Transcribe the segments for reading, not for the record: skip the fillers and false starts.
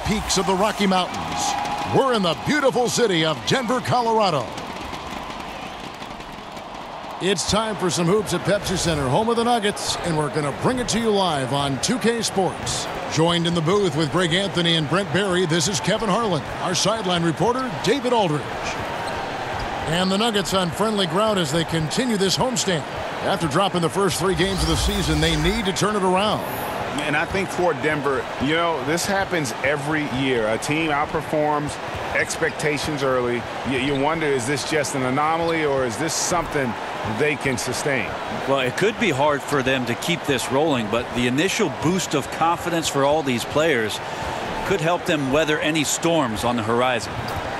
peaks of the Rocky Mountains. We're in the beautiful city of Denver, Colorado. It's time for some hoops at Pepsi Center, home of the Nuggets, and we're going to bring it to you live on 2K Sports. Joined in the booth with Greg Anthony and Brent Barry, this is Kevin Harlan. Our sideline reporter, David Aldridge. And the Nuggets on friendly ground as they continue this homestand. After dropping the first 3 games of the season, they need to turn it around. And I think for Denver, you know, this happens every year. A team outperforms expectations early. You wonder, is this just an anomaly or is this something they can sustain? Well, it could be hard for them to keep this rolling, but the initial boost of confidence for all these players could help them weather any storms on the horizon.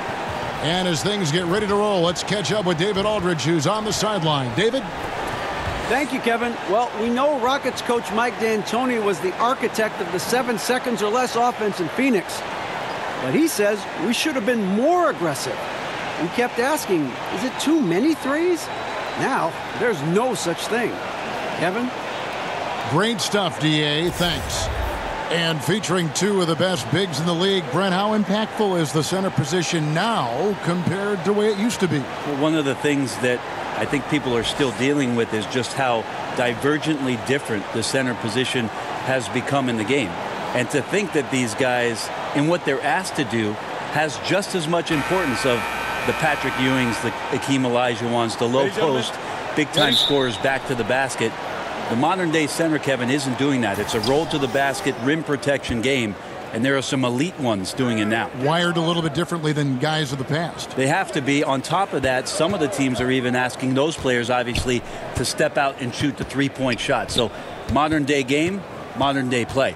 And as things get ready to roll, let's catch up with David Aldridge, who's on the sideline. David? Thank you, Kevin. Well, we know Rockets coach Mike D'Antoni was the architect of the 7 seconds or less offense in Phoenix. But he says we should have been more aggressive. We kept asking, is it too many threes? Now, there's no such thing. Kevin? Great stuff, DA. Thanks. And featuring 2 of the best bigs in the league, Brent, how impactful is the center position now compared to the way it used to be? Well, one of the things that I think people are still dealing with is just how divergently different the center position has become in the game. And to think that these guys, in what they're asked to do, has just as much importance of the Patrick Ewings, the Akeem Olajuwons, the low post, big-time scorers back to the basket. The modern-day center, Kevin, isn't doing that. It's a roll to the basket, rim protection game, and there are some elite ones doing it now. Wired a little bit differently than guys of the past. They have to be. On top of that, some of the teams are even asking those players, obviously, to step out and shoot the three-point shot. So modern-day game, modern-day play.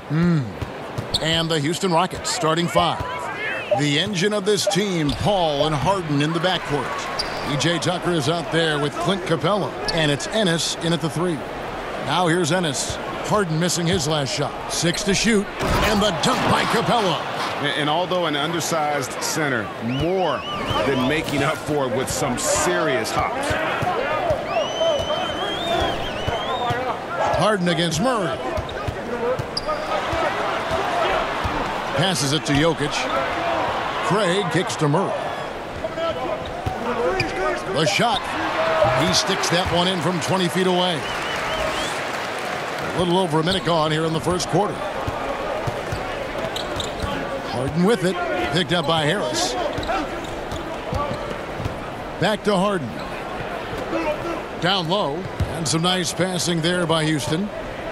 And the Houston Rockets starting 5. The engine of this team, Paul and Harden in the backcourt. E.J. Tucker is out there with Clint Capella, and it's Ennis in at the 3. Now here's Ennis. Harden missing his last shot. 6 to shoot, and the dunk by Capella. And although an undersized center, more than making up for it with some serious hops. Harden against Murray. Passes it to Jokic. Craig kicks to Murray. The shot. He sticks that one in from 20 feet away. A little over a minute gone here in the first quarter. Harden with it. Picked up by Harris. Back to Harden. Down low. And some nice passing there by Houston.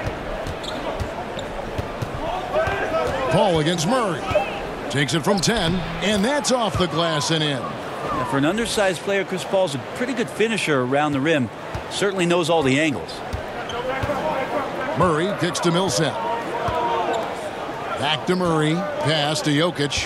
Paul against Murray. Takes it from 10, and that's off the glass and in. Now for an undersized player, Chris Paul's a pretty good finisher around the rim. Certainly knows all the angles. Murray kicks to Millsap. Back to Murray. Pass to Jokic.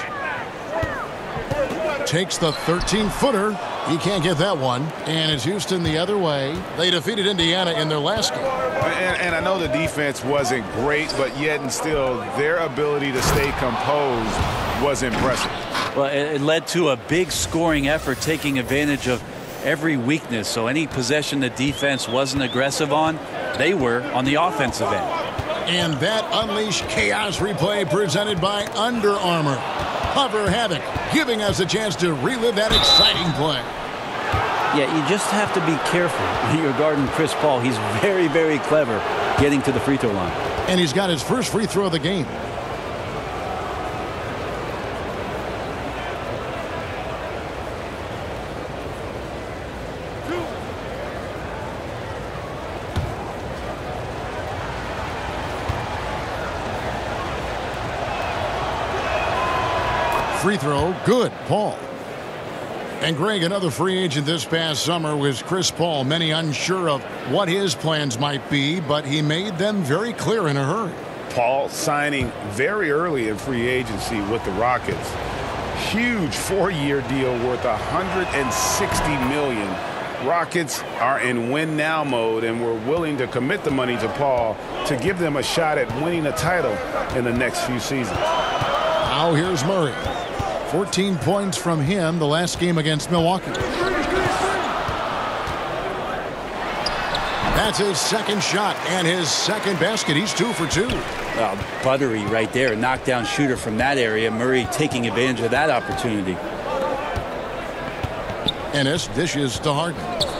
Takes the 13-footer. He can't get that one. And it's Houston the other way. They defeated Indiana in their last game. And I know the defense wasn't great, but yet and still, their ability to stay composed was impressive. Well, it led to a big scoring effort, taking advantage of every weakness. So any possession the defense wasn't aggressive on, they were on the offensive end. And that Unleash Chaos replay presented by Under Armour. Hover Havoc, giving us a chance to relive that exciting play. Yeah, you just have to be careful when you're guarding Chris Paul. He's very, very clever getting to the free throw line. And he's got his first free throw of the game. Free throw, good, Paul. And Greg, another free agent this past summer was Chris Paul. Many unsure of what his plans might be, but he made them very clear in a hurry. Paul signing very early in free agency with the Rockets. Huge 4-year deal worth $160 million. Rockets are in win now mode and were willing to commit the money to Paul to give them a shot at winning a title in the next few seasons. Now here's Murray. 14 points from him the last game against Milwaukee. That's his second shot and his second basket. He's 2 for 2. Buttery right there, knockdown shooter from that area. Murray taking advantage of that opportunity. Ennis dishes to Harden.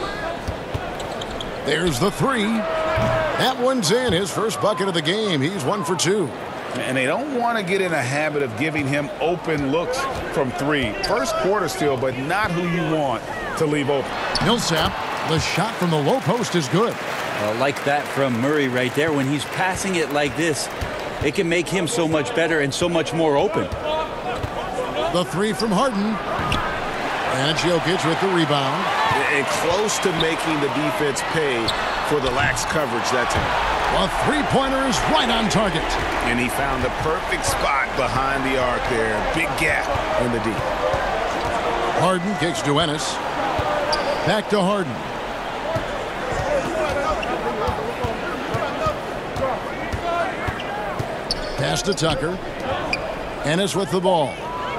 There's the three. That one's in. His first bucket of the game. He's 1 for 2. And they don't want to get in a habit of giving him open looks from three. First quarter still, but not who you want to leave open. Millsap, the shot from the low post is good. Like that from Murray right there. When he's passing it like this, it can make him so much better and so much more open. The three from Harden. And Jokic with the rebound. And close to making the defense pay for the lax coverage that time. A three-pointer is right on target. And he found the perfect spot behind the arc there. Big gap in the D. Harden kicks to Ennis. Back to Harden. Pass to Tucker. Ennis with the ball.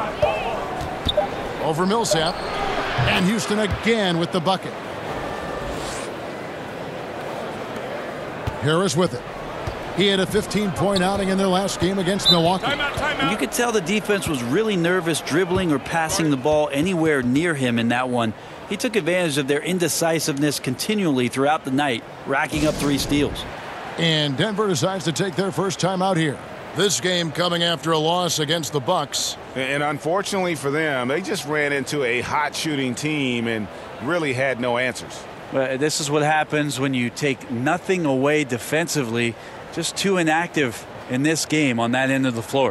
Over Millsap. And Houston again with the bucket. Harris with it. He had a 15-point outing in their last game against Milwaukee. Timeout. You could tell the defense was really nervous dribbling or passing the ball anywhere near him in that one. He took advantage of their indecisiveness continually throughout the night, racking up 3 steals. And Denver decides to take their first time out here. This game coming after a loss against the Bucks. And unfortunately for them, they just ran into a hot shooting team and really had no answers. Well, this is what happens when you take nothing away defensively. Just too inactive in this game on that end of the floor.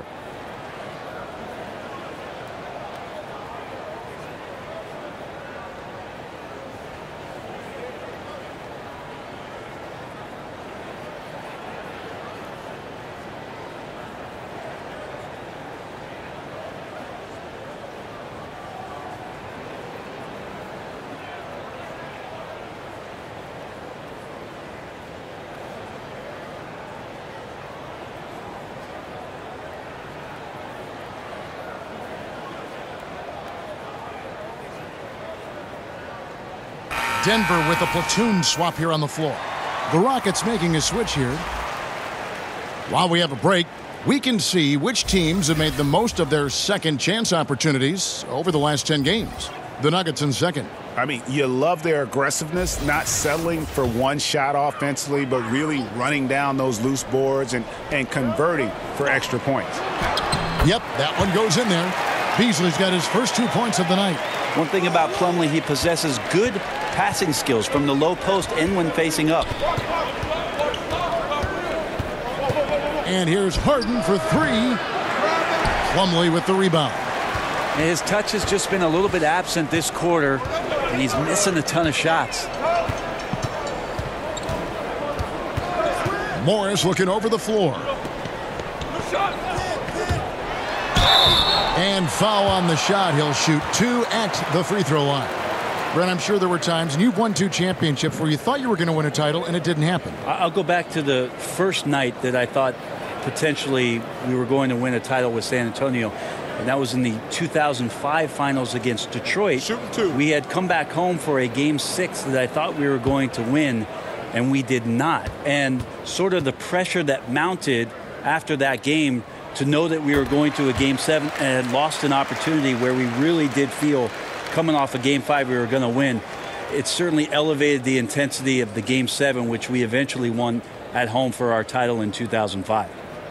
Denver with a platoon swap here on the floor. The Rockets making a switch here. While we have a break, we can see which teams have made the most of their second chance opportunities over the last 10 games. The Nuggets in second. I mean, you love their aggressiveness, not settling for one shot offensively, but really running down those loose boards and converting for extra points. Yep, that one goes in there. Beasley's got his first 2 points of the night. One thing about Plumlee, he possesses good passing skills from the low post and when facing up. And here's Harden for 3. Plumlee with the rebound. And his touch has just been a little bit absent this quarter, and he's missing a ton of shots. Morris looking over the floor. And foul on the shot. He'll shoot 2 at the free throw line. Brent, I'm sure there were times, and you've won 2 championships where you thought you were going to win a title, and it didn't happen. I'll go back to the first night that I thought potentially we were going to win a title with San Antonio, and that was in the 2005 finals against Detroit. We had come back home for a Game 6 that I thought we were going to win, and we did not. And sort of the pressure that mounted after that game to know that we were going to a Game 7 and had lost an opportunity where we really did feel coming off a Game 5 we were going to win. It certainly elevated the intensity of the Game 7, which we eventually won at home for our title in 2005.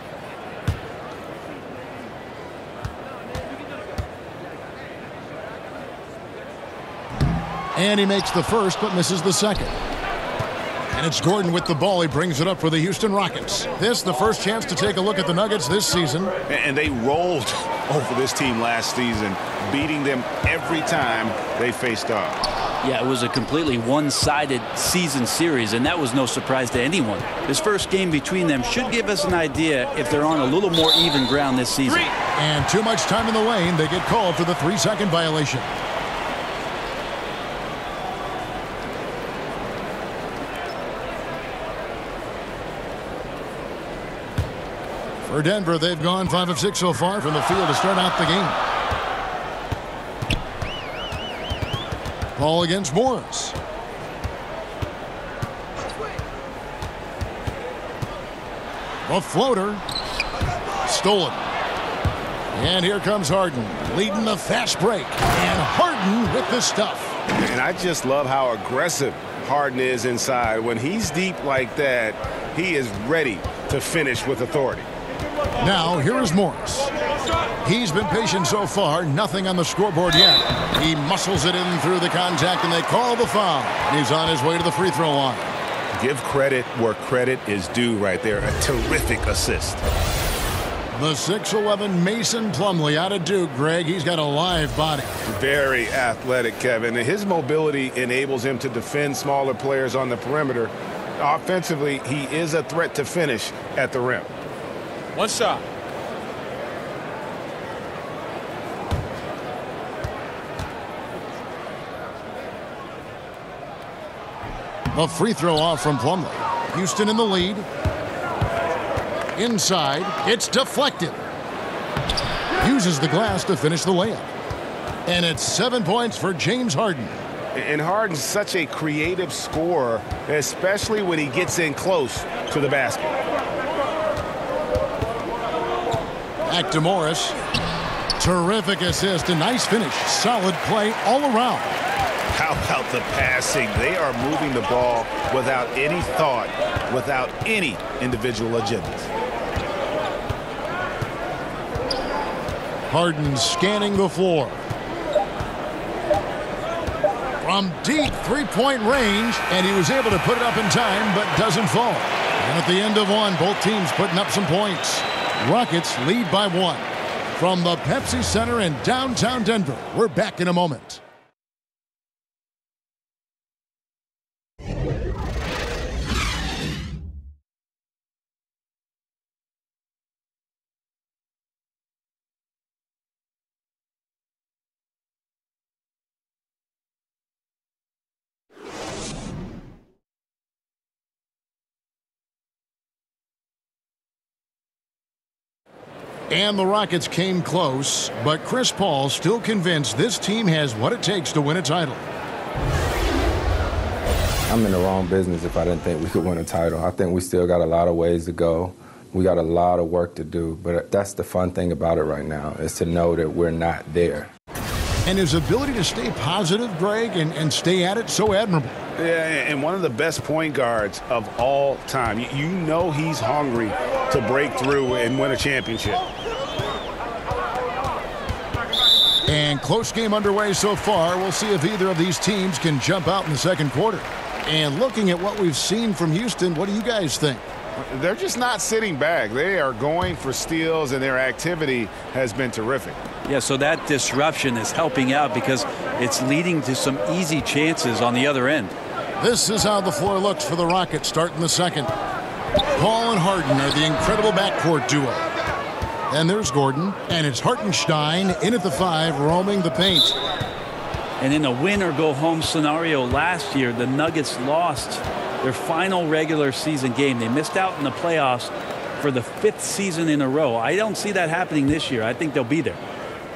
And he makes the first but misses the second. And it's Gordon with the ball. He brings it up for the Houston Rockets. This, the first chance to take a look at the Nuggets this season. And they rolled over this team last season, beating them every time they faced off. Yeah, it was a completely one-sided season series, and that was no surprise to anyone. This first game between them should give us an idea if they're on a little more even ground this season. And too much time in the lane. They get called for the 3-second violation. For Denver, they've gone 5 of 6 so far from the field to start out the game. Ball against Morris. The floater. Stolen. And here comes Harden, leading the fast break. And Harden with the stuff. And I just love how aggressive Harden is inside. When he's deep like that, he is ready to finish with authority. Now, here is Morris. He's been patient so far. Nothing on the scoreboard yet. He muscles it in through the contact, and they call the foul. He's on his way to the free throw line. Give credit where credit is due right there. A terrific assist. The 6'11" Mason Plumlee out of Duke, Greg. He's got a live body. Very athletic, Kevin. And his mobility enables him to defend smaller players on the perimeter. Offensively, he is a threat to finish at the rim. One shot. A free throw off from Plumlee. Houston in the lead. Inside, it's deflected. Uses the glass to finish the layup. And it's 7 points for James Harden. And Harden's such a creative scorer, especially when he gets in close to the basket. Back to Morris. Terrific assist, a nice finish. Solid play all around. How about the passing? They are moving the ball without any thought, without any individual agendas. Harden scanning the floor. From deep three-point range, and he was able to put it up in time, but doesn't fall. And at the end of one, both teams putting up some points. Rockets lead by 1. From the Pepsi Center in downtown Denver, we're back in a moment. And the Rockets came close, but Chris Paul still convinced this team has what it takes to win a title. I'm in the wrong business if I didn't think we could win a title. I think we still got a lot of ways to go. We got a lot of work to do, but that's the fun thing about it right now, is to know that we're not there. And his ability to stay positive, Greg, and stay at it, so admirable. Yeah, and one of the best point guards of all time. You know he's hungry to break through and win a championship. And close game underway so far. We'll see if either of these teams can jump out in the second quarter. And looking at what we've seen from Houston, what do you guys think? They're just not sitting back. They are going for steals, and their activity has been terrific. Yeah, so that disruption is helping out because it's leading to some easy chances on the other end. This is how the floor looks for the Rockets starting the second. Paul and Harden are the incredible backcourt duo. And there's Gordon, and it's Hartenstein in at the 5, roaming the paint. And in a win-or-go-home scenario last year, the Nuggets lost their final regular season game. They missed out in the playoffs for the 5th season in a row. I don't see that happening this year. I think they'll be there.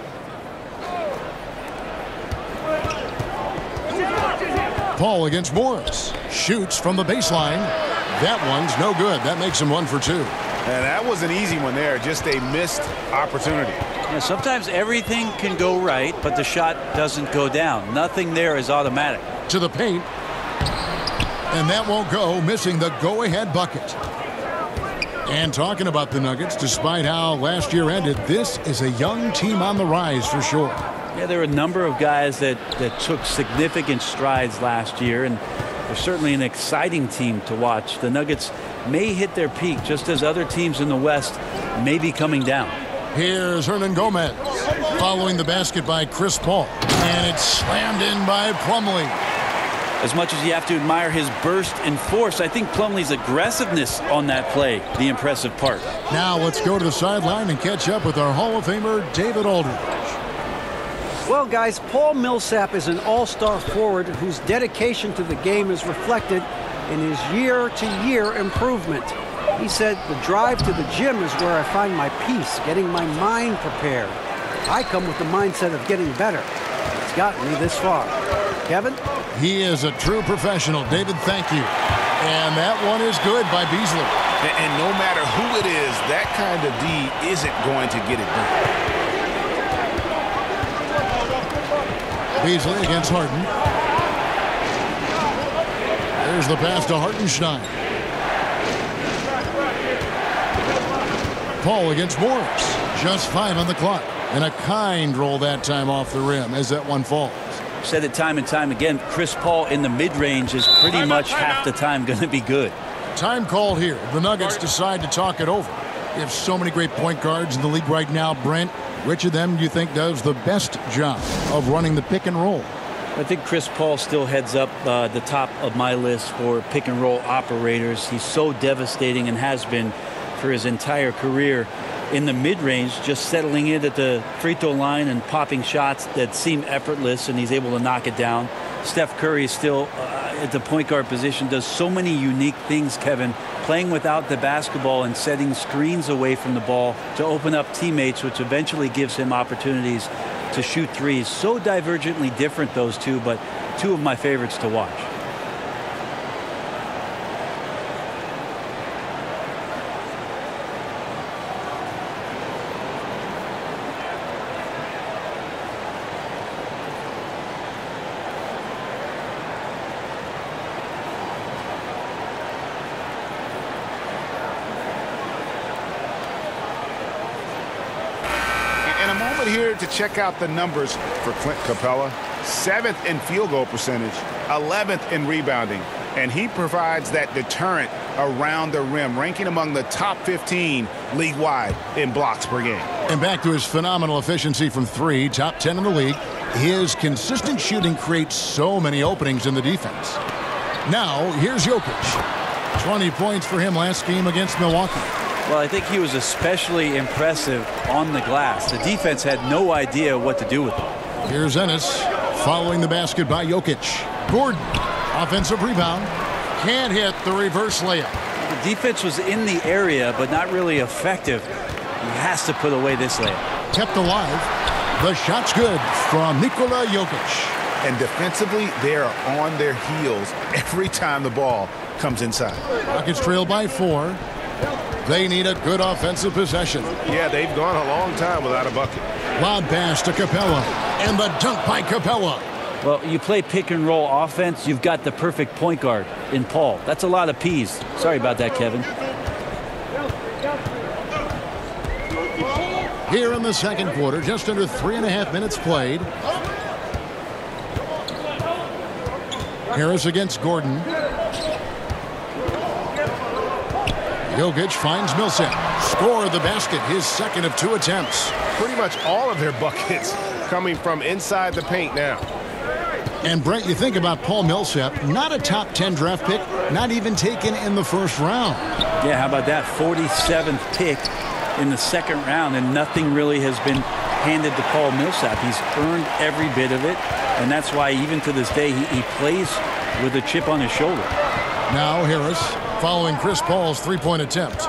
Paul against Morris. Shoots from the baseline. That one's no good. That makes him 1 for 2. And that was an easy one there. Just a missed opportunity. Yeah, sometimes everything can go right, but the shot doesn't go down. Nothing there is automatic. To the paint. And that won't go, missing the go-ahead bucket. And talking about the Nuggets, despite how last year ended, this is a young team on the rise for sure. Yeah, there are a number of guys that took significant strides last year, and they're certainly an exciting team to watch. The Nuggets may hit their peak, just as other teams in the West may be coming down. Here's Hernan Gomez, following the basket by Chris Paul. And it's slammed in by Plumlee. As much as you have to admire his burst and force, I think Plumlee's aggressiveness on that play, the impressive part. Now let's go to the sideline and catch up with our Hall of Famer, David Aldridge. Well, guys, Paul Millsap is an all-star forward whose dedication to the game is reflected in his year-to-year improvement. He said, the drive to the gym is where I find my peace, getting my mind prepared. I come with the mindset of getting better. It's gotten me this far. Kevin? He is a true professional. David, thank you. And that one is good by Beasley. And no matter who it is, that kind of D isn't going to get it done. Beasley against Harden. There's the pass to Hartenstein. Paul against Morris. Just 5 on the clock. And a kind roll that time off the rim as that one falls. Said it time and time again, Chris Paul in the mid-range is pretty much half the time going to be good. Time called here. The Nuggets decide to talk it over. They have so many great point guards in the league right now, Brent. Which of them do you think does the best job of running the pick and roll? I think Chris Paul still heads up the top of my list for pick and roll operators. He's so devastating and has been for his entire career. In the mid-range, just settling in at the free throw line and popping shots that seem effortless, and he's able to knock it down. Steph Curry is still at the point guard position, does so many unique things, Kevin, playing without the basketball and setting screens away from the ball to open up teammates, which eventually gives him opportunities to shoot threes. So divergently different, those two, but two of my favorites to watch. Here to check out the numbers for Clint Capella. 7th in field goal percentage, 11th in rebounding, and he provides that deterrent around the rim, ranking among the top 15 league-wide in blocks per game. And back to his phenomenal efficiency from 3, top 10 in the league. His consistent shooting creates so many openings in the defense. Now, here's Jokic. 20 points for him last game against Milwaukee. Well, I think he was especially impressive on the glass. The defense had no idea what to do with him. Here's Ennis following the basket by Jokic. Gordon, offensive rebound. Can't hit the reverse layup. The defense was in the area, but not really effective. He has to put away this layup. Kept alive. The shot's good from Nikola Jokic. And defensively, they are on their heels every time the ball comes inside. Rockets trail by 4. They need a good offensive possession. Yeah, they've gone a long time without a bucket. Lob pass to Capella, and the dunk by Capella. Well, you play pick and roll offense, you've got the perfect point guard in Paul. That's a lot of P's. Sorry about that, Kevin. Here in the second quarter, just under 3.5 minutes played. Harris against Gordon. Jokic finds Millsap. Score the basket, his second of 2 attempts. Pretty much all of their buckets coming from inside the paint now. And Brent, you think about Paul Millsap, not a top 10 draft pick, not even taken in the first round. Yeah, how about that? 47th pick in the second round, and nothing really has been handed to Paul Millsap. He's earned every bit of it, and that's why even to this day he plays with a chip on his shoulder. Now Harris following Chris Paul's 3-point attempt.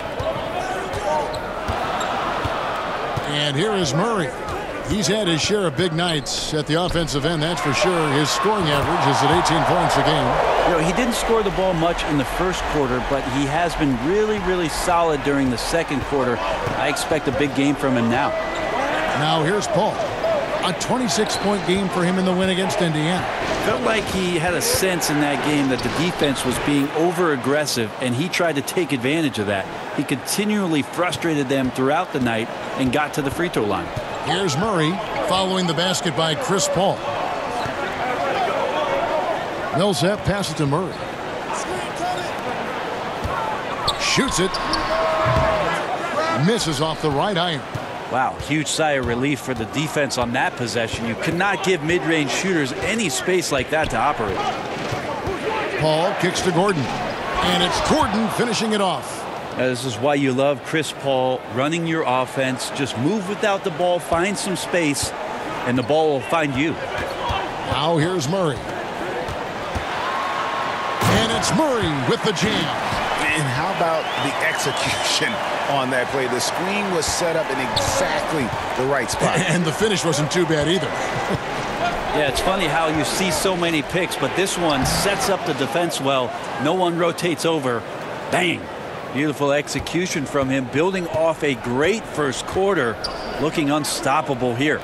And here is Murray. He's had his share of big nights at the offensive end, that's for sure. His scoring average is at 18 points a game. You know, he didn't score the ball much in the first quarter, but he has been really, really solid during the second quarter. I expect a big game from him now. Now here's Paul. A 26-point game for him in the win against Indiana. Felt like he had a sense in that game that the defense was being over-aggressive, and he tried to take advantage of that. He continually frustrated them throughout the night and got to the free throw line. Here's Murray following the basket by Chris Paul. Millsap passes to Murray. Shoots it. Misses off the right iron. Wow, huge sigh of relief for the defense on that possession. You cannot give mid-range shooters any space like that to operate. Paul kicks to Gordon. And it's Gordon finishing it off. This is why you love Chris Paul running your offense. Just move without the ball, find some space, and the ball will find you. Now here's Murray. And it's Murray with the jam. And how about the execution on that play? The screen was set up in exactly the right spot. And the finish wasn't too bad either. Yeah, it's funny how you see so many picks, but this one sets up the defense well. No one rotates over. Bang. Beautiful execution from him, building off a great first quarter, looking unstoppable here.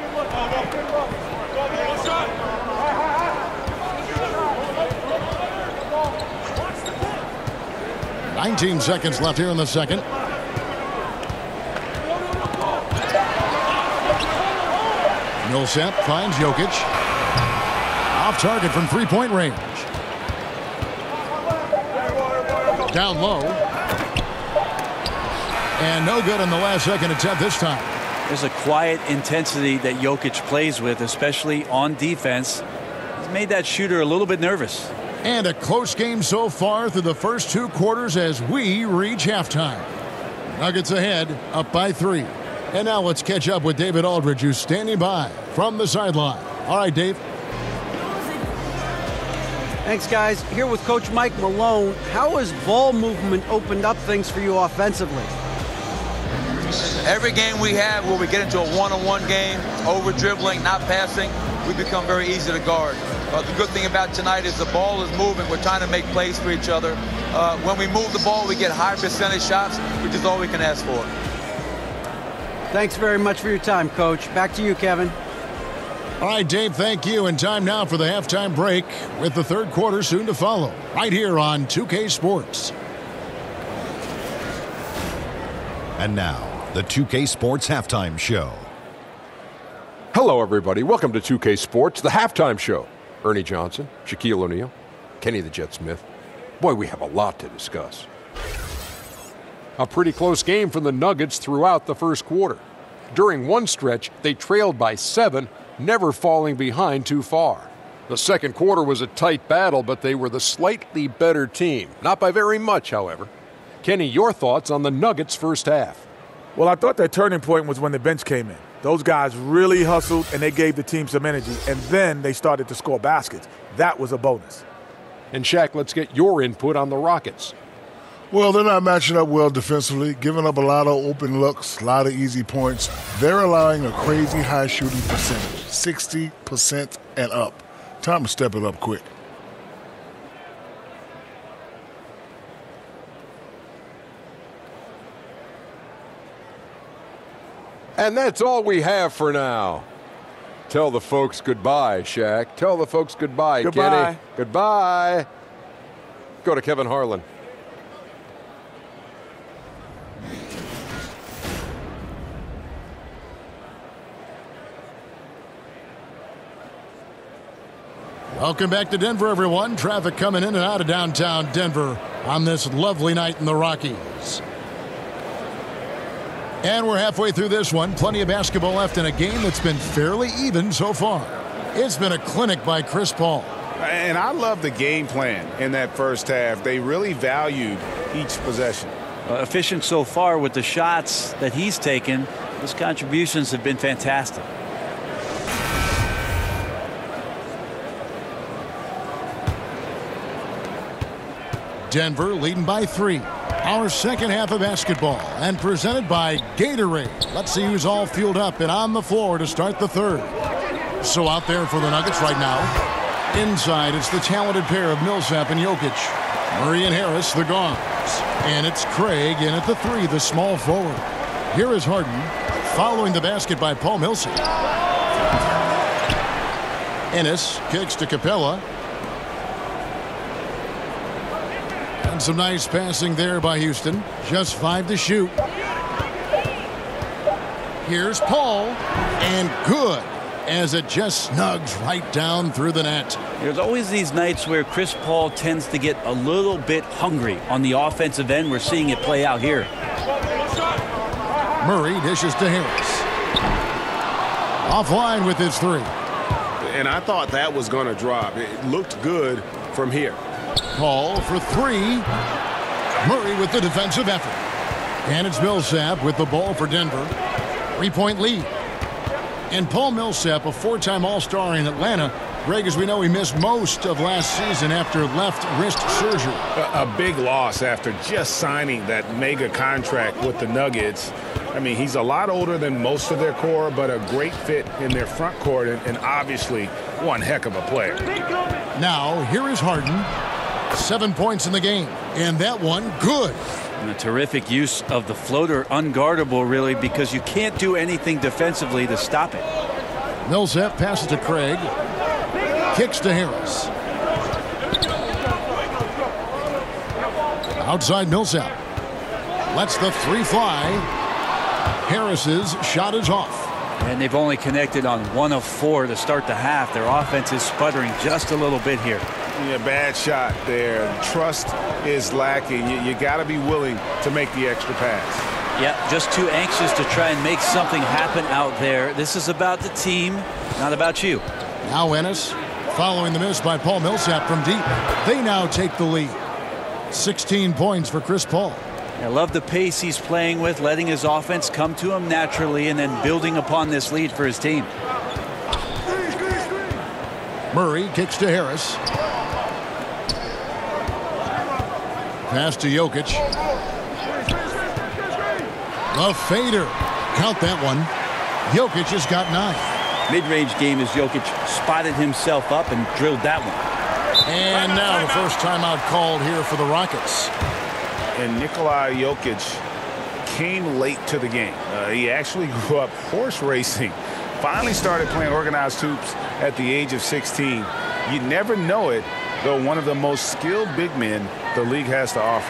"19 seconds left here in the second. Millsap finds Jokic. Off target from three-point range. Down low. And no good in the last second attempt this time. There's a quiet intensity that Jokic plays with, especially on defense. He's made that shooter a little bit nervous. And a close game so far through the first two quarters as we reach halftime. Nuggets ahead, up by 3. And now let's catch up with David Aldridge, who's standing by from the sideline. All right, Dave. Thanks, guys. Here with Coach Mike Malone. How has ball movement opened up things for you offensively? Every game we have where we get into a one-on-one game, over-dribbling, not passing, we become very easy to guard. The good thing about tonight is the ball is moving. We're trying to make plays for each other. When we move the ball, we get high percentage shots, which is all we can ask for. Thanks very much for your time, Coach. Back to you, Kevin. All right, Dave, thank you. And time now for the halftime break with the third quarter soon to follow right here on 2K Sports. And now, the 2K Sports Halftime Show. Hello, everybody. Welcome to 2K Sports, the halftime show. Ernie Johnson, Shaquille O'Neal, Kenny the Jet Smith. Boy, we have a lot to discuss. A pretty close game for the Nuggets throughout the first quarter. During one stretch, they trailed by 7, never falling behind too far. The second quarter was a tight battle, but they were the slightly better team. Not by very much, however. Kenny, your thoughts on the Nuggets' first half? Well, I thought that turning point was when the bench came in. Those guys really hustled, and they gave the team some energy, and then they started to score baskets. That was a bonus. And Shaq, let's get your input on the Rockets. Well, they're not matching up well defensively, giving up a lot of open looks, a lot of easy points. They're allowing a crazy high shooting percentage, 60% and up. Time to step it up quick. And that's all we have for now. Tell the folks goodbye, Shaq. Tell the folks goodbye, Goodbye. Kenny. Goodbye. Go to Kevin Harlan. Welcome back to Denver, everyone. Traffic coming in and out of downtown Denver on this lovely night in the Rockies. And we're halfway through this one. Plenty of basketball left in a game that's been fairly even so far. It's been a clinic by Chris Paul. And I love the game plan in that first half. They really valued each possession. Efficient so far with the shots that he's taken. His contributions have been fantastic. Denver leading by 3. Our second half of basketball and presented by Gatorade. Let's see who's all fueled up and on the floor to start the third. So out there for the Nuggets right now. Inside, it's the talented pair of Millsap and Jokic. Murray and Harris, the guards. And it's Craig in at the 3, the small forward. Here is Harden following the basket by Paul Millsap. Ennis kicks to Capella. And some nice passing there by Houston. Just 5 to shoot. Here's Paul. And good, as it just snugs right down through the net. There's always these nights where Chris Paul tends to get a little bit hungry on the offensive end. We're seeing it play out here. Murray dishes to Harris. Offline with his 3. And I thought that was going to drop. It looked good from here. Paul for 3. Murray with the defensive effort. And it's Millsap with the ball for Denver. 3-point lead. And Paul Millsap, a 4-time All-Star in Atlanta. Greg, as we know, he missed most of last season after left wrist surgery. A big loss after just signing that mega contract with the Nuggets. I mean, he's a lot older than most of their core, but a great fit in their front court and obviously one heck of a player. Now, here is Harden. 7 points in the game. And that one, good. And a terrific use of the floater, unguardable really, because you can't do anything defensively to stop it. Millsap passes to Craig. Kicks to Harris. Outside Millsap. Lets the three fly. Harris's shot is off. And they've only connected on 1 of 4 to start the half. Their offense is sputtering just a little bit here. Yeah, bad shot there. Trust is lacking. You got to be willing to make the extra pass. Yeah, just too anxious to try and make something happen out there. This is about the team, not about you. Now Ennis, following the miss by Paul Millsap from deep. They now take the lead. 16 points for Chris Paul. I love the pace he's playing with, letting his offense come to him naturally and then building upon this lead for his team. Murray kicks to Harris. Pass to Jokic. The fader. Count that one. Jokic has got 9. Mid-range game as Jokic spotted himself up and drilled that one. And now the first timeout called here for the Rockets. And Nikola Jokic came late to the game. He actually grew up horse racing. Finally started playing organized hoops at the age of 16. You never know it, though, one of the most skilled big men the league has to offer.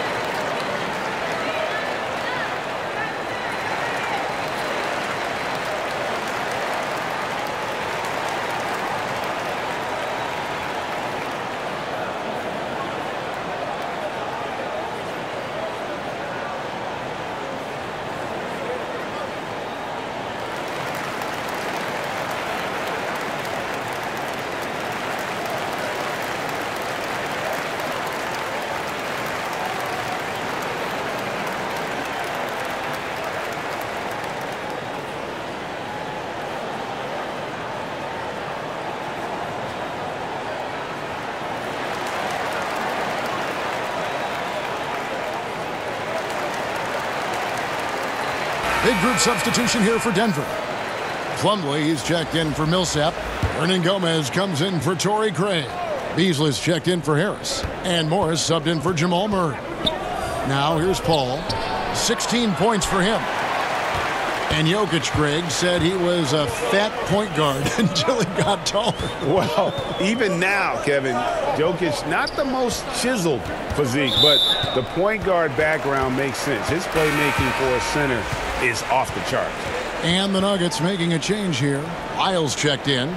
Big group substitution here for Denver. Plumlee is checked in for Millsap. Hernan Gomez comes in for Torrey Craig. Beasley's checked in for Harris. And Morris subbed in for Jamal Murray. Now here's Paul. 16 points for him. And Jokic, Greg, said he was a fat point guard until he got taller. Well, even now, Kevin, Jokic, not the most chiseled physique, but the point guard background makes sense. His playmaking for a center is off the charts. And the Nuggets making a change here. Lyles checked in.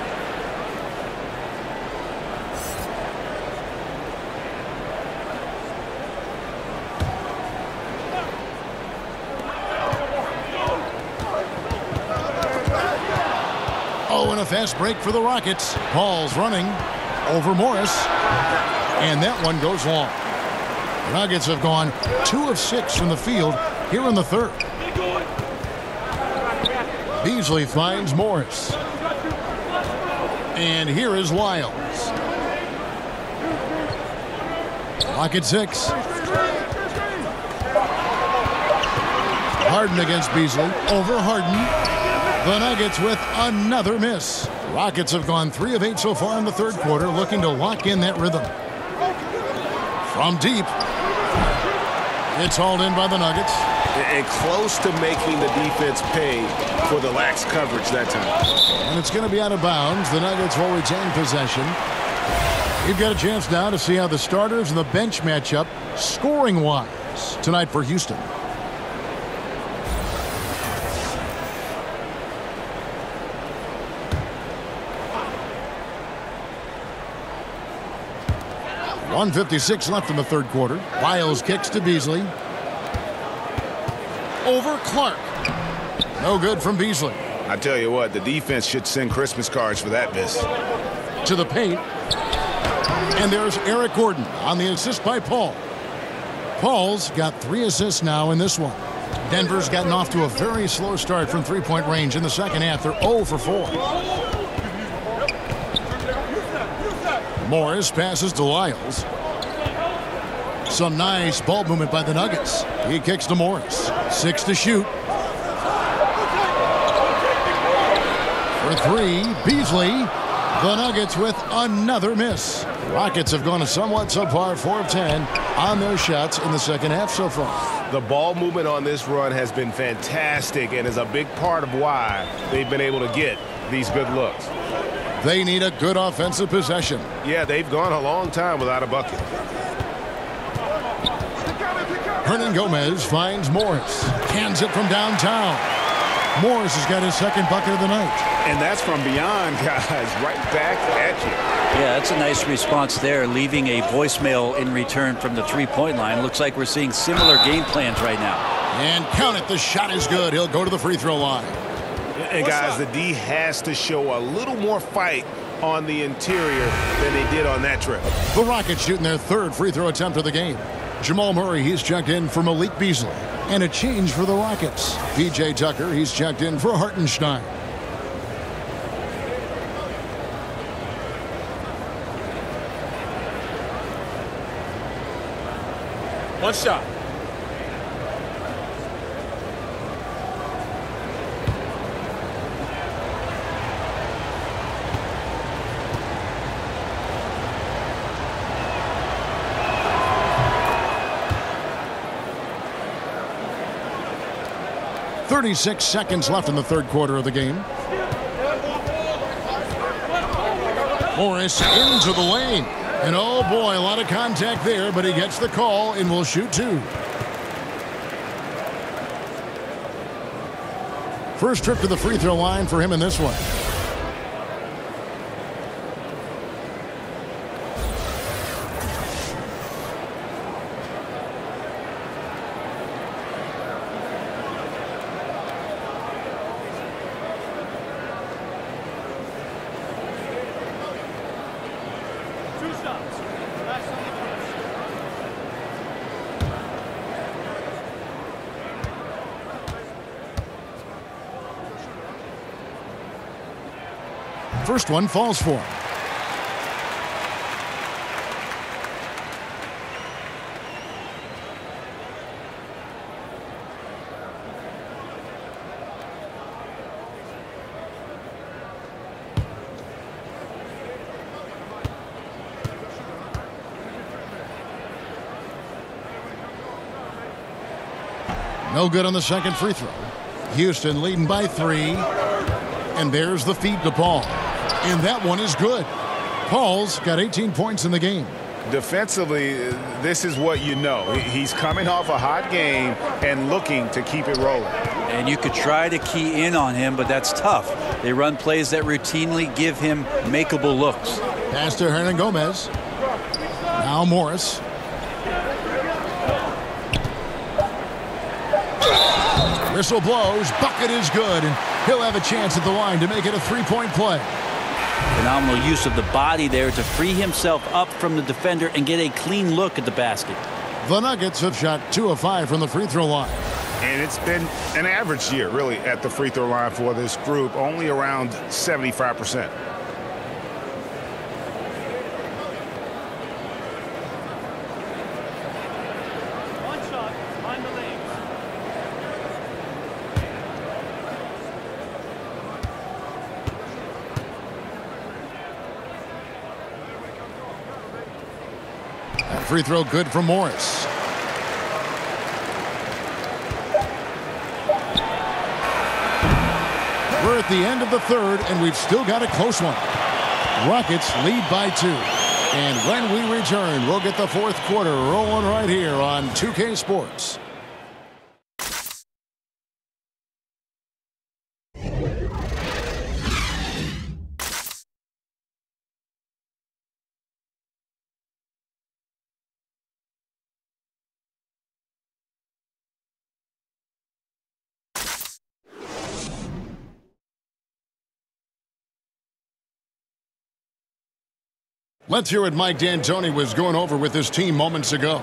Oh, and a fast break for the Rockets. Paul's running over Morris. And that one goes long. The Nuggets have gone 2 of 6 from the field here in the third. Beasley finds Morris. And here is Lyles. Clock at 6. Harden against Beasley. Over Harden. The Nuggets with another miss. Rockets have gone 3 of 8 so far in the third quarter, looking to lock in that rhythm. From deep. It's hauled in by the Nuggets. And close to making the defense pay for the lax coverage that time. And it's going to be out of bounds. The Nuggets will retain possession. You've got a chance now to see how the starters and the bench match up scoring-wise tonight for Houston. .156 left in the third quarter. Lyles kicks to Beasley. Over Clark. No good from Beasley. I tell you what, the defense should send Christmas cards for that miss. To the paint. And there's Eric Gordon on the assist by Paul. Paul's got 3 assists now in this one. Denver's gotten off to a very slow start from three-point range in the second half. They're 0 for 4. Morris passes to Lyles. Some nice ball movement by the Nuggets. He kicks to Morris. 6 to shoot. For 3, Beasley. The Nuggets with another miss. Rockets have gone a somewhat subpar 4 of 10 on their shots in the second half so far. The ball movement on this run has been fantastic and is a big part of why they've been able to get these good looks. They need a good offensive possession. Yeah, they've gone a long time without a bucket. Hernangomez finds Morris. Cans it from downtown. Morris has got his second bucket of the night. And that's from beyond, guys, right back at you. Yeah, that's a nice response there, leaving a voicemail in return from the three-point line. Looks like we're seeing similar game plans right now. And count it, the shot is good. He'll go to the free throw line. And guys, the D has to show a little more fight on the interior than they did on that trip. The Rockets shooting their third free throw attempt of the game. Jamal Murray, he's checked in for Malik Beasley. And a change for the Rockets. P.J. Tucker, he's checked in for Hartenstein. One shot. .36 seconds left in the third quarter of the game. Morris into the lane. And oh boy, a lot of contact there, but he gets the call and will shoot two. First trip to the free throw line for him in this one. First one falls for him. No good on the second free throw. Houston leading by 3. And there's the feed to Paul. And that one is good. Paul's got 18 points in the game. Defensively, this is what you know. He's coming off a hot game and looking to keep it rolling. And you could try to key in on him, but that's tough. They run plays that routinely give him makeable looks. Pass to Hernangomez. Now Morris. Whistle blows. Bucket is good. And he'll have a chance at the line to make it a three-point play. Phenomenal use of the body there to free himself up from the defender and get a clean look at the basket. The Nuggets have shot 2 of 5 from the free throw line. And it's been an average year, really, at the free throw line for this group, only around 75%. Free throw good for Morris. We're at the end of the third, and we've still got a close one. Rockets lead by 2. And when we return, we'll get the fourth quarter rolling right here on 2K Sports. Let's hear what Mike D'Antoni was going over with his team moments ago.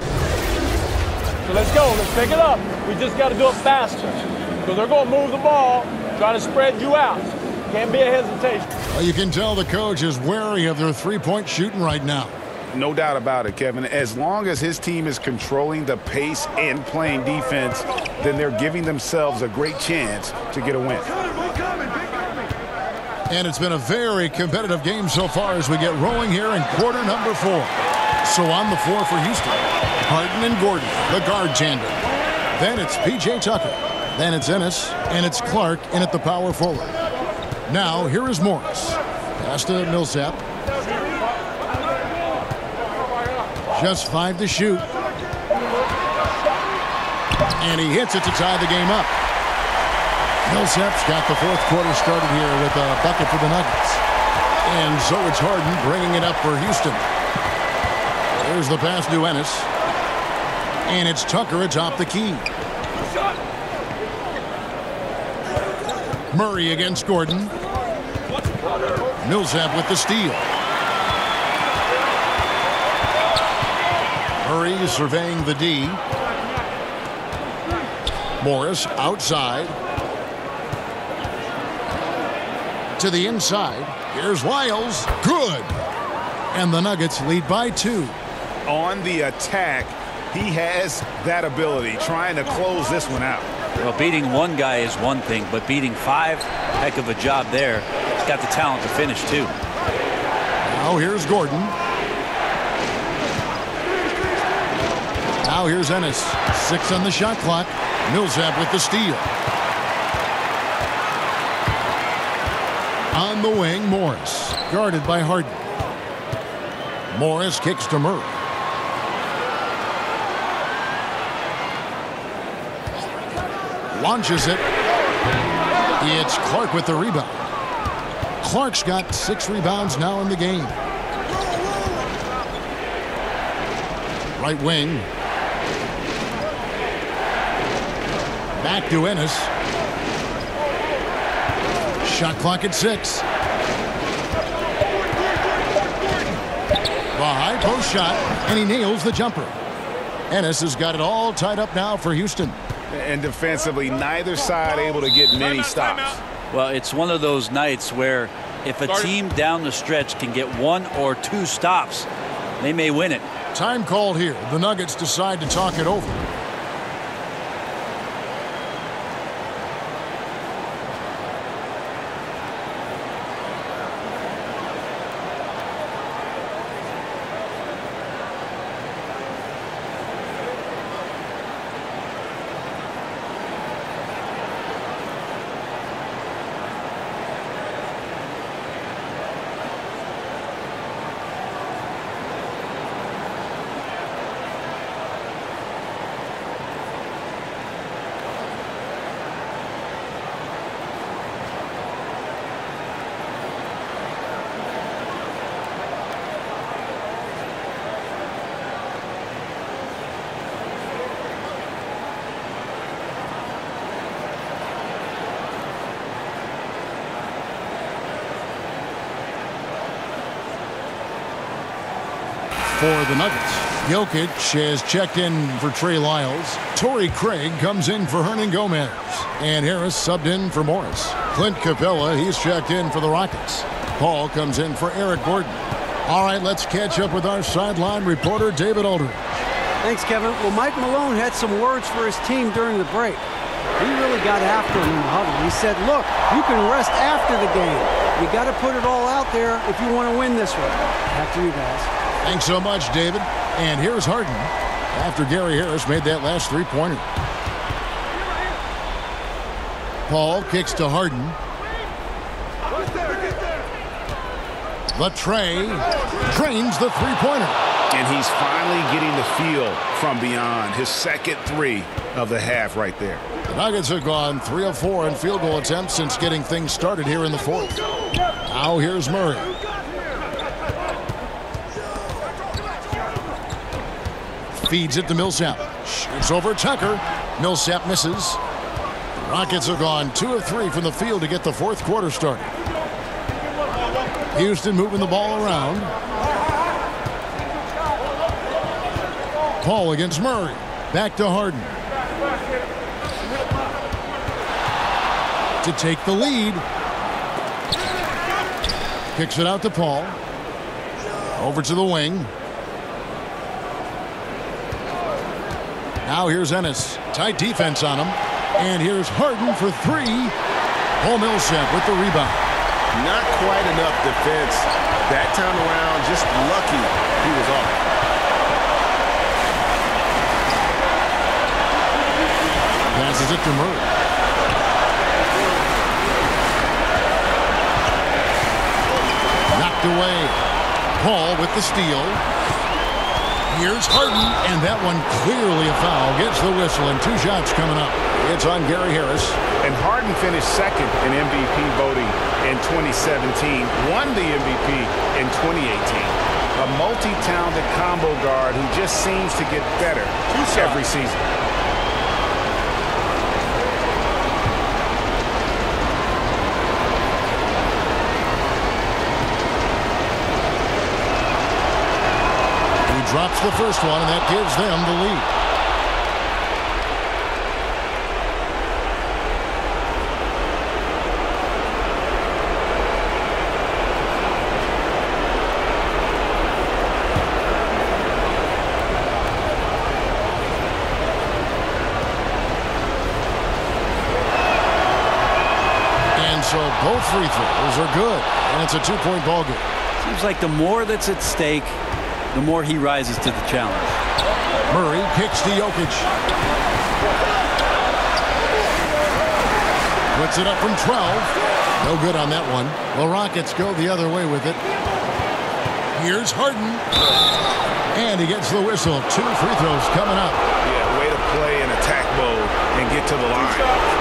So let's go. Let's pick it up. We just got to do it faster. Because they're going to move the ball, try to spread you out. Can't be a hesitation. Well, you can tell the coach is wary of their three-point shooting right now. No doubt about it, Kevin. As long as his team is controlling the pace and playing defense, then they're giving themselves a great chance to get a win. And it's been a very competitive game so far as we get rolling here in quarter number 4. So on the floor for Houston, Harden and Gordon, the guard tandem. Then it's P.J. Tucker. Then it's Ennis, and it's Clark in at the power forward. Now, here is Morris. Pass to Millsap. Just 5 to shoot. And he hits it to tie the game up. Millsap's got the fourth quarter started here with a bucket for the Nuggets. And so it's Harden bringing it up for Houston. There's the pass to Ennis. And it's Tucker atop the key. Murray against Gordon. Millsap with the steal. Murray surveying the D. Morris outside. To the inside. Here's Lyles. Good. And the Nuggets lead by 2. On the attack, he has that ability, trying to close this one out. Well, beating one guy is one thing, but beating 5, heck of a job there. He's got the talent to finish, too. Now here's Gordon. Now here's Ennis. 6 on the shot clock. Millsap with the steal. On the wing, Morris. Guarded by Harden. Morris kicks to Murray. Launches it. It's Clark with the rebound. Clark's got 6 rebounds now in the game. Right wing. Back to Ennis. Shot clock at 6. The high post shot, and he nails the jumper. Ennis has got it all tied up now for Houston. And defensively, neither side able to get many stops. Well, it's one of those nights where if a team down the stretch can get 1 or 2 stops, they may win it. Time called here. The Nuggets decide to talk it over. For the Nuggets, Jokic has checked in for Trey Lyles. Torrey Craig comes in for Hernan Gomez. And Harris subbed in for Morris. Clint Capella, he's checked in for the Rockets. Paul comes in for Eric Gordon. All right, let's catch up with our sideline reporter, David Aldridge. Thanks, Kevin. Well, Mike Malone had some words for his team during the break. He really got after him in the huddle. He said, look, you can rest after the game. You got to put it all out there if you want to win this one. Back to you guys. Thanks so much, David. And here's Harden after Gary Harris made that last 3-pointer. Paul kicks to Harden. Latrey drains the 3-pointer. And he's finally getting the feel from beyond. His second 3 of the half right there. The Nuggets have gone 3 of 4 in field goal attempts since getting things started here in the fourth. Now here's Murray. Feeds it to Millsap. Shoots over Tucker. Millsap misses. The Rockets have gone 2 of 3 from the field to get the fourth quarter started. Houston moving the ball around. Paul against Murray. Back to Harden. To take the lead. Kicks it out to Paul. Over to the wing. Now here's Ennis. Tight defense on him. And here's Harden for 3. Paul Millsap with the rebound. Not quite enough defense. That time around, just lucky he was off. Passes it to Murray. Knocked away. Paul with the steal. Here's Harden, and that one clearly a foul. Gets the whistle, and 2 shots coming up. It's on Gary Harris. And Harden finished second in MVP voting in 2017, won the MVP in 2018. A multi-talented combo guard who just seems to get better every season. Drops the first one, and that gives them the lead. And so both free throws are good, and it's a 2-point ball game. Seems like the more that's at stake, the more he rises to the challenge. Murray kicks to Jokic. Puts it up from 12. No good on that one. The Rockets go the other way with it. Here's Harden. And he gets the whistle. 2 free throws coming up. Yeah, way to play in attack mode and get to the line.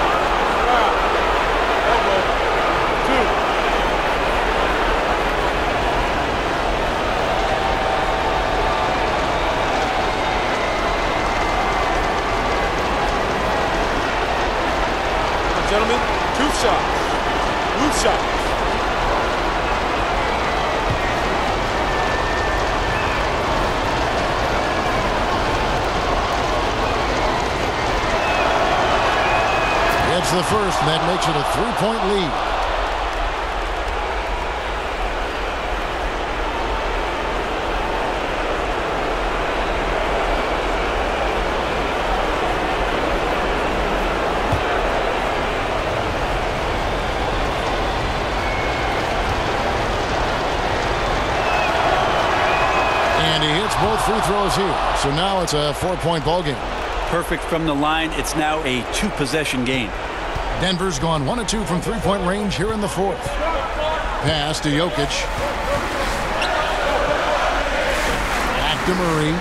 Gentlemen, 2 shots. 2 shots. It's the first, and that makes it a 3-point lead. Both free throws here. So now it's a 4-point ball game. Perfect from the line. It's now a 2-possession game. Denver's gone 1 of 2 from 3-point range here in the 4th. Pass to Jokic. Back to Murray.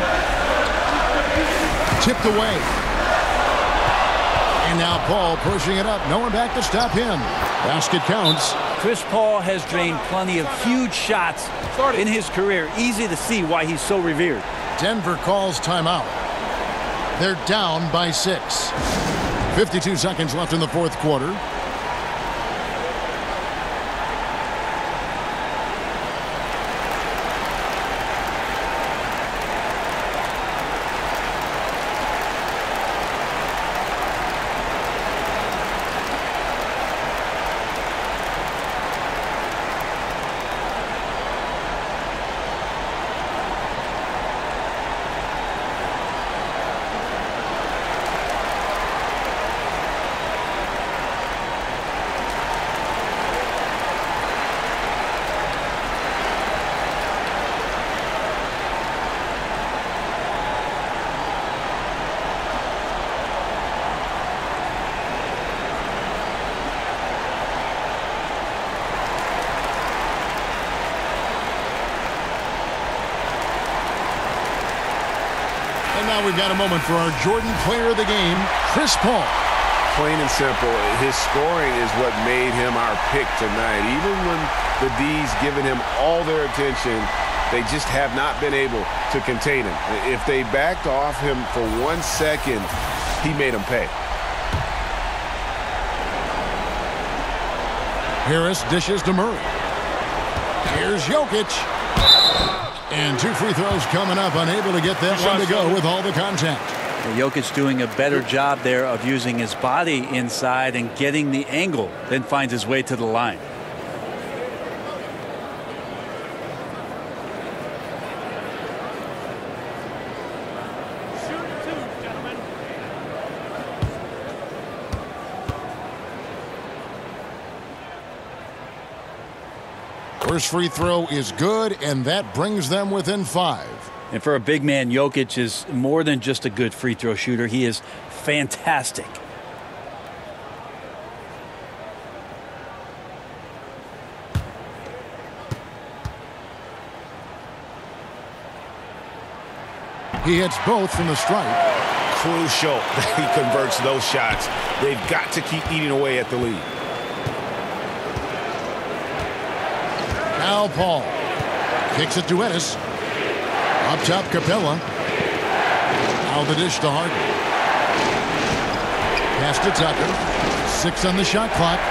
Tipped away. And now Paul pushing it up. No one back to stop him. Basket counts. Chris Paul has drained plenty of huge shots in his career. Easy to see why he's so revered. Denver calls timeout. They're down by 6. 52 seconds left in the 4th quarter. Now we've got a moment for our Jordan Player of the Game, Chris Paul. Plain and simple, his scoring is what made him our pick tonight. Even when the D's given him all their attention, they just have not been able to contain him. If they backed off him for 1 second, he made them pay. Harris dishes to Murray. Here's Jokic. And 2 free throws coming up, unable to get that one to go with all the contact. Jokic doing a better job there of using his body inside and getting the angle, then finds his way to the line. First free throw is good, and that brings them within 5. And for a big man, Jokic is more than just a good free throw shooter. He is fantastic. He hits both from the stripe. Crucial that he converts those shots. They've got to keep eating away at the lead. Now Paul kicks it to Ennis. Up top, Capella. Now the dish to Harden. Pass to Tucker. 6 on the shot clock.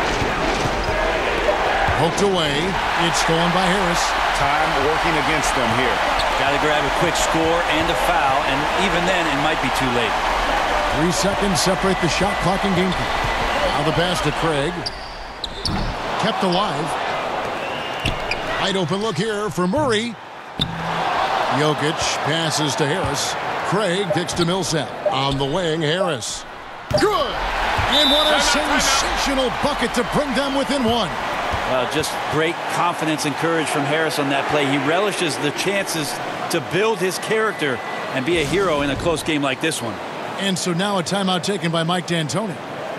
Poked away. It's stolen by Harris. Time working against them here. Got to grab a quick score and a foul, and even then it might be too late. 3 seconds separate the shot clock and game clock. Now the pass to Craig. Kept alive. Wide open look here for Murray. Jokic passes to Harris. Craig kicks to Millsap. On the wing, Harris. Good! And what a sensational bucket to bring them within 1. Well, just great confidence and courage from Harris on that play. He relishes the chances to build his character and be a hero in a close game like this one. And so now a timeout taken by Mike D'Antoni.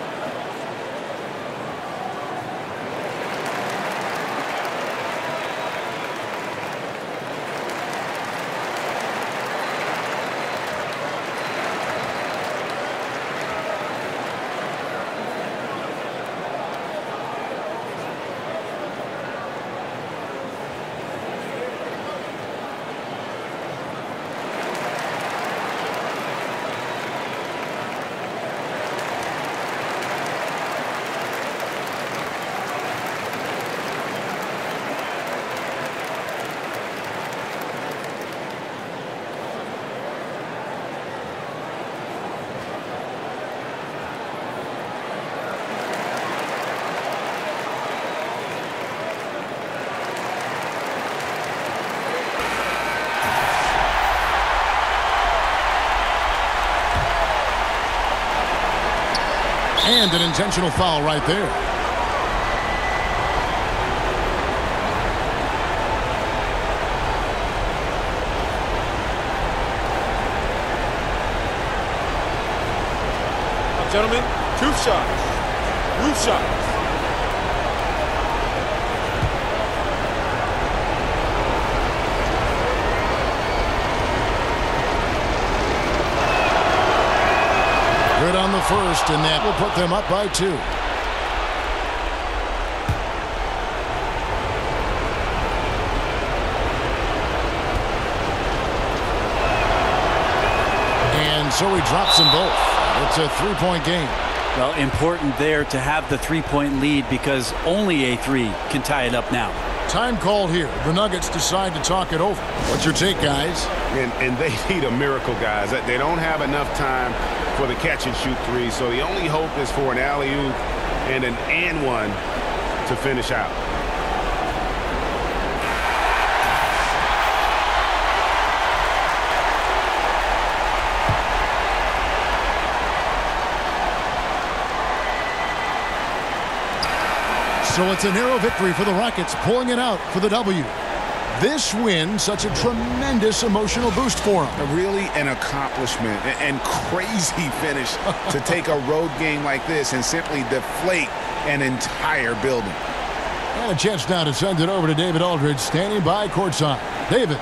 And an intentional foul right there. Now, gentlemen, truth shots. Roof shots. Good on the first, and that will put them up by 2. And so he drops them both. It's a 3-point game. Well, important there to have the 3-point lead because only a 3 can tie it up now. Time called here. The Nuggets decide to talk it over. What's your take, guys? And they need a miracle, guys. They don't have enough time for the catch-and-shoot 3, so the only hope is for an alley-oop and an and-one to finish out. So it's a narrow victory for the Rockets, pulling it out for the W. This win, such a tremendous emotional boost for them. Really an accomplishment and crazy finish to take a road game like this and simply deflate an entire building. And a chance now to send it over to David Aldridge, standing by courtside. David.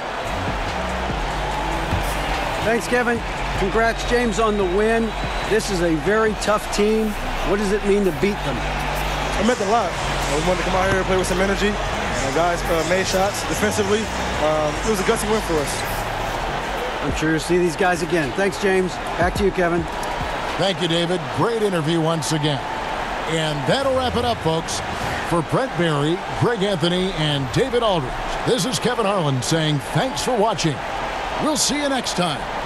Thanks, Kevin. Congrats, James, on the win. This is a very tough team. What does it mean to beat them? It meant a lot. We wanted to come out here and play with some energy. And guys made shots defensively. It was a gutsy win for us. I'm sure you'll see these guys again. Thanks, James. Back to you, Kevin. Thank you, David. Great interview once again. And that'll wrap it up, folks. For Brent Barry, Greg Anthony, and David Aldridge, this is Kevin Harlan saying thanks for watching. We'll see you next time.